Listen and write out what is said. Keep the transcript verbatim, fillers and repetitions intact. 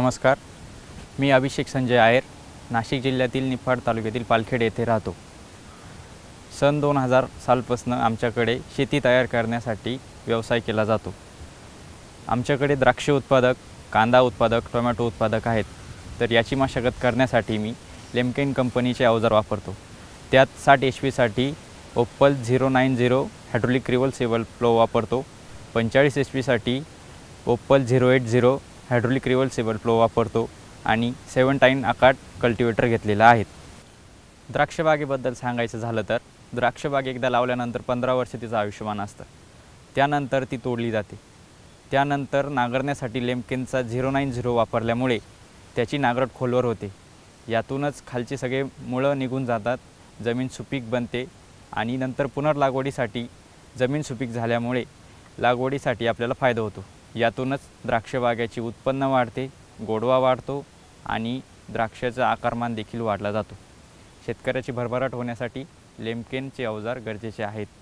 नमस्कार, मी अभिषेक संजय आयर, नाशिक जिल्ह्यातील निफाड तालुक्यातील पालखेड येथे राहतो। सन दोन हजार सालपासून आमच्याकडे शेती तयार करण्यासाठी व्यवसाय केला जातो। आमच्याकडे द्राक्ष उत्पादक, कांदा उत्पादक, टोमॅटो उत्पादक आहेत। तर याची मशागत करण्यासाठी मी लेमकेन कंपनीचे अवजार वापरतो। त्यात साठ एच पीसाठी ओप्पल zero nine zero hydraulic reversible plough वापरतो। पंचेचाळीस एच पीसाठी ओप्पल zero eight zero hydraulic reversible plough वापरतो आणि सेवंटाईन आकाट कल्टिवेटर घेतलेला आहे। द्राक्षबागेबद्दल सांगायचं झालं तर द्राक्षबाग एकदा लावल्यानंतर पंधरा वर्ष तिचं आयुष्यमान असतं। त्यानंतर ती तोडली जाते। त्यानंतर नांगरण्यासाठी लेमकेनचा झिरो नाईन झिरो वापरल्यामुळे त्याची नांगरट खोलवर होते। यातूनच खालचे सगळे मुळं निघून जातात, जमीन सुपीक बनते आणि नंतर पुनर्लागवडीसाठी जमीन सुपीक झाल्यामुळे लागवडीसाठी आपल्याला फायदा होतो। यातूनच द्राक्षबागेची उत्पन्न वाढते, गोडवा वाढतो आणि द्राक्षाचा आकारमान देखील वाढला जातो। शेतकऱ्याची भरभराट होण्यासाठी लेमकेनचे अवजार गरजेचे आहेत।